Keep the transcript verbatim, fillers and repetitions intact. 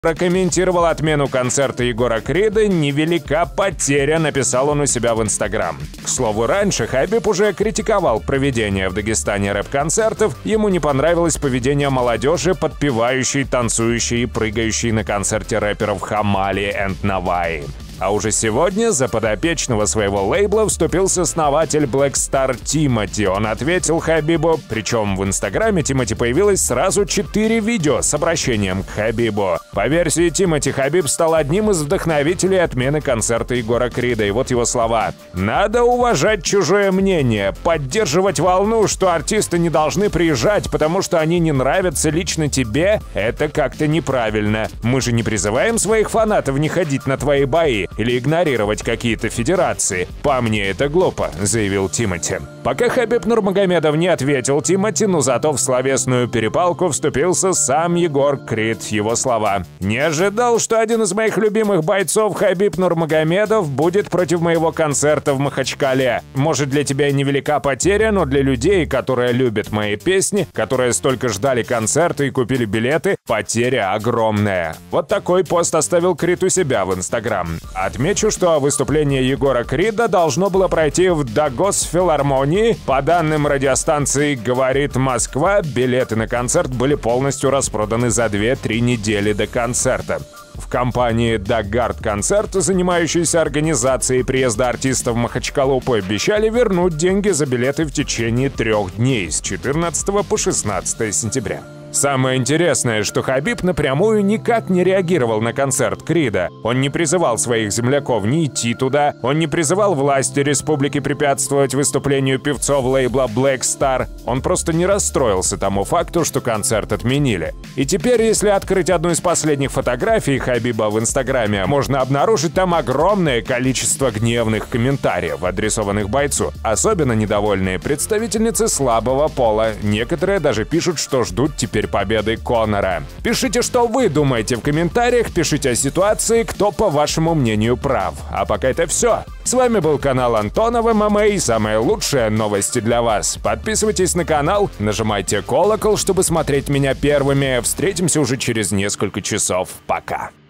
прокомментировал отмену концерта Егора Крида. «Невелика потеря», написал он у себя в Инстаграм. К слову, раньше Хабиб уже критиковал проведение в Дагестане рэп-концертов. Ему не понравилось поведение молодежи, подпевающей, танцующей и прыгающей на концерте рэперов Хамали и Наваи. А уже сегодня за подопечного своего лейбла вступился основатель Black Star Тимати. Он ответил Хабибу, причем в Инстаграме Тимати появилось сразу четыре видео с обращением к Хабибу. По версии Тимати, Хабиб стал одним из вдохновителей отмены концерта Егора Крида. И вот его слова: «Надо уважать чужое мнение, поддерживать волну, что артисты не должны приезжать, потому что они не нравятся лично тебе. Это как-то неправильно. Мы же не призываем своих фанатов не ходить на твои бои или игнорировать какие-то федерации. По мне это глупо», — заявил Тимати. Пока Хабиб Нурмагомедов не ответил Тимати, но зато в словесную перепалку вступился сам Егор Крид. Его слова: «Не ожидал, что один из моих любимых бойцов, Хабиб Нурмагомедов, будет против моего концерта в Махачкале. Может, для тебя и невелика потеря, но для людей, которые любят мои песни, которые столько ждали концерта и купили билеты, потеря огромная». Вот такой пост оставил Крид у себя в Инстаграм. Отмечу, что выступление Егора Крида должно было пройти в Дагосфилармонии. По данным радиостанции «Говорит Москва», билеты на концерт были полностью распроданы за две-три недели до концерта. В компании «Дагард Концерт», занимающейся организацией приезда артистов в Махачкалу, пообещали вернуть деньги за билеты в течение трех дней с четырнадцатого по шестнадцатое сентября. Самое интересное, что Хабиб напрямую никак не реагировал на концерт Крида. Он не призывал своих земляков не идти туда, он не призывал власти республики препятствовать выступлению певцов лейбла Black Star. Он просто не расстроился тому факту, что концерт отменили. И теперь, если открыть одну из последних фотографий Хабиба в Инстаграме, можно обнаружить там огромное количество гневных комментариев, адресованных бойцу. Особенно недовольные представительницы слабого пола. Некоторые даже пишут, что ждут теперь победы Конора. Пишите, что вы думаете в комментариях, пишите о ситуации, кто, по вашему мнению, прав. А пока это все. С вами был канал Антонов ММА и самые лучшие новости для вас. Подписывайтесь на канал, нажимайте колокол, чтобы смотреть меня первыми. Встретимся уже через несколько часов. Пока.